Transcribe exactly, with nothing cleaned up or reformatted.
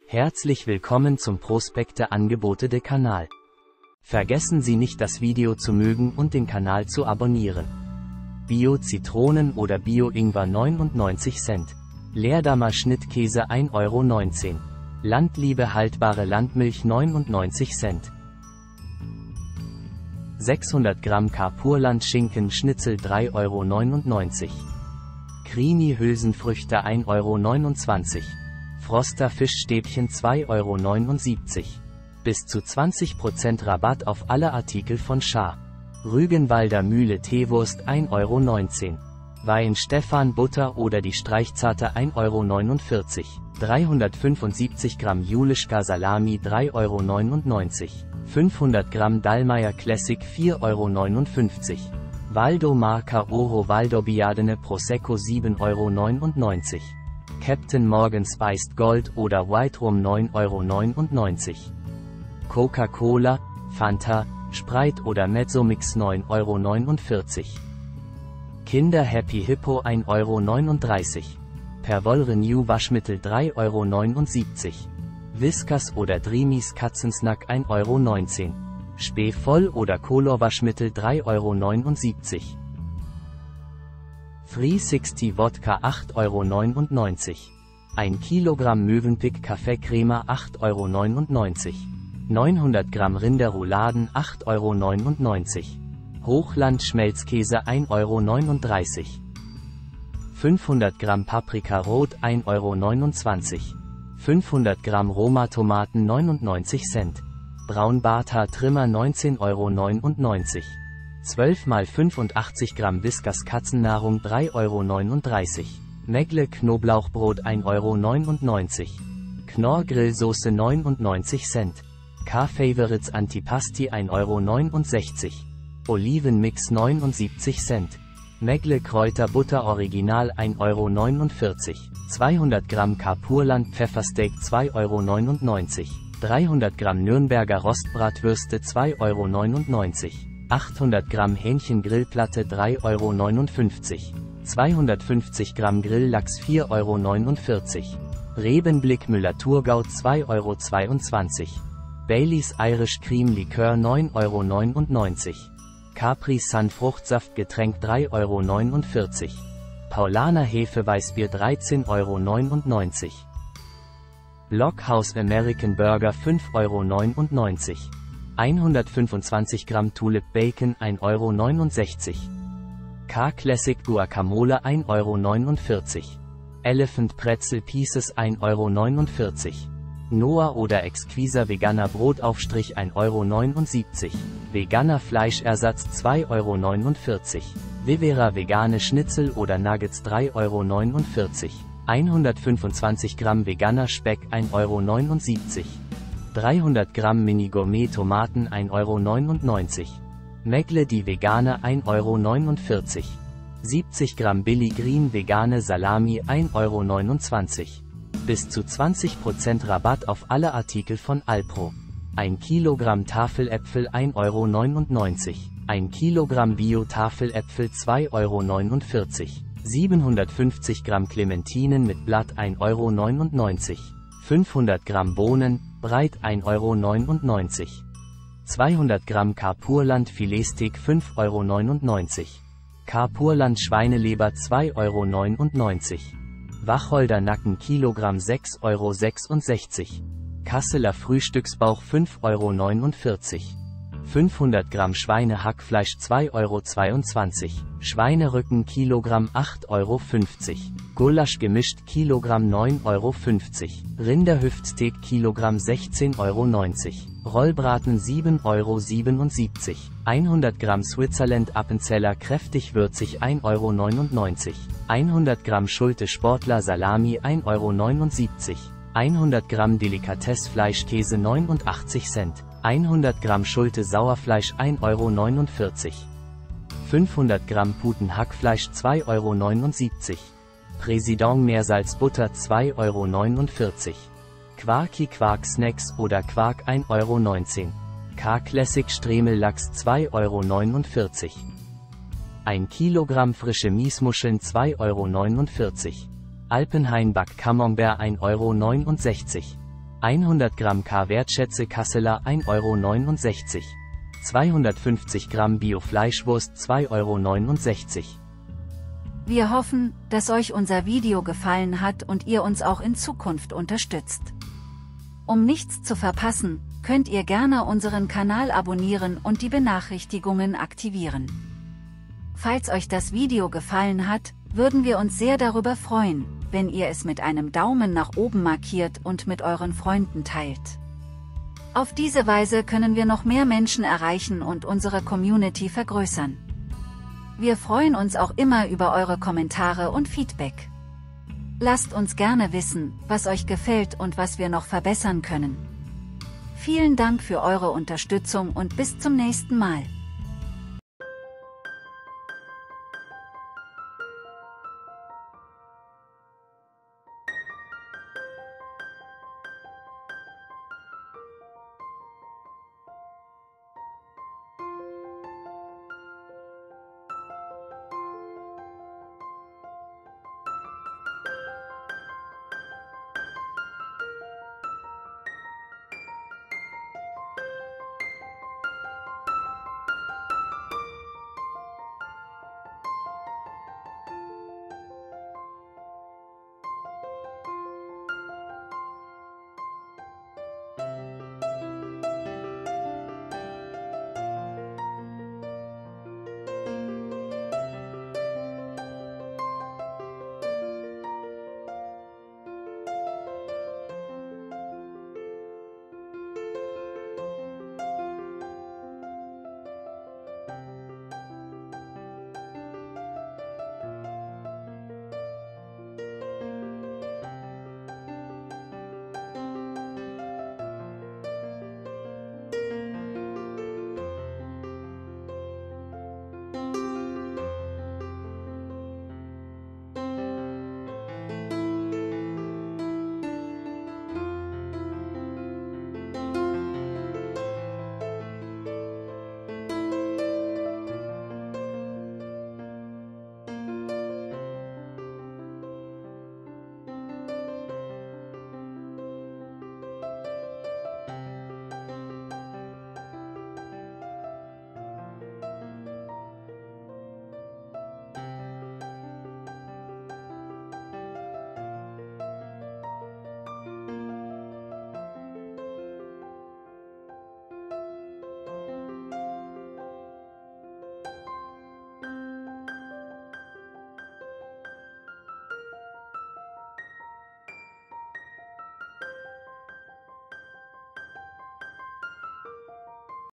Herzlich willkommen zum Prospekte-Angebote Kanal. Vergessen Sie nicht, das Video zu mögen und den Kanal zu abonnieren. Bio-Zitronen oder Bio-Ingwer neunundneunzig Cent. Leerdammer Schnittkäse ein Euro neunzehn. Landliebe haltbare Landmilch neunundneunzig Cent. sechshundert Gramm Kapurland Schinken Schnitzel drei Euro neunundneunzig. Creamy Hülsenfrüchte ein Euro neunundzwanzig. Froster Fischstäbchen zwei Euro neunundsiebzig. Bis zu zwanzig Prozent Rabatt auf alle Artikel von Schaar. Rügenwalder Mühle Teewurst ein Euro neunzehn. Wein Stefan Butter oder die Streichzarte ein Euro neunundvierzig. dreihundertfünfundsiebzig Gramm Julischka Salami drei Euro neunundneunzig. fünfhundert Gramm Dallmayr Classic vier Euro neunundfünfzig. Valdo Marca Oro Valdobbiadene Prosecco sieben Euro neunundneunzig. Captain Morgan Spiced Gold oder White Rum neun Euro neunundneunzig. Coca-Cola, Fanta, Sprite oder Mezzomix neun Euro neunundvierzig. Kinder Happy Hippo ein Euro neununddreißig. Perwoll Renew Waschmittel drei Euro neunundsiebzig. Whiskas oder Dreamies Katzensnack ein Euro neunzehn. Spee Voll oder Color Waschmittel drei Euro neunundsiebzig. Free sechzig Wodka acht Euro neunundneunzig. ein Kilogramm Mövenpick Kaffeecreme acht Euro neunundneunzig. neunhundert Gramm Rinderrouladen acht Euro neunundneunzig. Hochland Schmelzkäse ein Euro neununddreißig. fünfhundert Gramm Paprika Rot ein Euro neunundzwanzig. fünfhundert Gramm Roma Tomaten neunundneunzig Cent. Braunbarthaar Trimmer neunzehn Euro neunundneunzig. zwölf mal fünfundachtzig Gramm Whiskas Katzennahrung drei Euro neununddreißig. Megle Knoblauchbrot ein Euro neunundneunzig. Knorr Grillsoße neunundneunzig Cent. K-Favorites Antipasti ein Euro neunundsechzig. Olivenmix neunundsiebzig Cent. Megle Kräuterbutter Original ein Euro neunundvierzig. zweihundert Gramm Kapurland Pfeffersteak zwei Euro neunundneunzig. dreihundert Gramm Nürnberger Rostbratwürste zwei Euro neunundneunzig. achthundert Gramm Hähnchengrillplatte drei Euro neunundfünfzig. zweihundertfünfzig Gramm Grilllachs vier Euro neunundvierzig. Rebenblick Müller-Thurgau zwei Euro zweiundzwanzig. Baileys Irish Cream Likör neun Euro neunundneunzig. Capri Sun Fruchtsaftgetränk drei Euro neunundvierzig. Paulaner Hefeweißbier dreizehn Euro neunundneunzig. Blockhaus American Burger fünf Euro neunundneunzig. hundertfünfundzwanzig Gramm Tulip Bacon ein Euro neunundsechzig. K-Classic Guacamole ein Euro neunundvierzig. Elephant Pretzel Pieces ein Euro neunundvierzig. Noah oder Exquisa veganer Brotaufstrich ein Euro neunundsiebzig. Veganer Fleischersatz zwei Euro neunundvierzig. Vivera vegane Schnitzel oder Nuggets drei Euro neunundvierzig. hundertfünfundzwanzig Gramm veganer Speck ein Euro neunundsiebzig. dreihundert Gramm Mini Gourmet Tomaten ein Euro neunundneunzig. Megle die vegane ein Euro neunundvierzig. siebzig Gramm Billy Green vegane Salami ein Euro neunundzwanzig. Bis zu zwanzig Prozent Rabatt auf alle Artikel von Alpro. ein Kilogramm Tafeläpfel ein Euro neunundneunzig. ein Kilogramm Bio-Tafeläpfel zwei Euro neunundvierzig. siebenhundertfünfzig Gramm Clementinen mit Blatt ein Euro neunundneunzig. fünfhundert Gramm Bohnen, breit ein Euro neunundneunzig. zweihundert Gramm Kapurland Filetsteak fünf Euro neunundneunzig. Kapurland Schweineleber zwei Euro neunundneunzig. Wacholder Nacken Kilogramm sechs Euro sechsundsechzig. Kasseler Frühstücksbauch fünf Euro neunundvierzig. fünfhundert Gramm Schweinehackfleisch zwei Euro zweiundzwanzig. Schweinerücken Kilogramm acht Euro fünfzig. Gulasch gemischt Kilogramm neun Euro fünfzig. Rinderhüftsteak Kilogramm sechzehn Euro neunzig. Rollbraten sieben Euro siebenundsiebzig. hundert Gramm Switzerland Appenzeller kräftig würzig ein Euro neunundneunzig. hundert Gramm Schulte Sportler Salami ein Euro neunundsiebzig. hundert Gramm Delikatessfleischkäse neunundachtzig Cent. hundert Gramm Schulte Sauerfleisch ein Euro neunundvierzig. fünfhundert Gramm Putenhackfleisch zwei Euro neunundsiebzig. Präsident Meersalzbutter zwei Euro neunundvierzig. Quarky Quark Snacks oder Quark ein Euro neunzehn. K-Classic Stremellachs zwei Euro neunundvierzig. ein Kilogramm frische Miesmuscheln zwei Euro neunundvierzig. Alpenhain Back Camembert ein Euro neunundsechzig. hundert Gramm K Wertschätze Kasseler ein Euro neunundsechzig. zweihundertfünfzig Gramm Bio-Fleischwurst zwei Euro neunundsechzig. Wir hoffen, dass euch unser Video gefallen hat und ihr uns auch in Zukunft unterstützt. Um nichts zu verpassen, könnt ihr gerne unseren Kanal abonnieren und die Benachrichtigungen aktivieren. Falls euch das Video gefallen hat, würden wir uns sehr darüber freuen, wenn ihr es mit einem Daumen nach oben markiert und mit euren Freunden teilt. Auf diese Weise können wir noch mehr Menschen erreichen und unsere Community vergrößern. Wir freuen uns auch immer über eure Kommentare und Feedback. Lasst uns gerne wissen, was euch gefällt und was wir noch verbessern können. Vielen Dank für eure Unterstützung und bis zum nächsten Mal.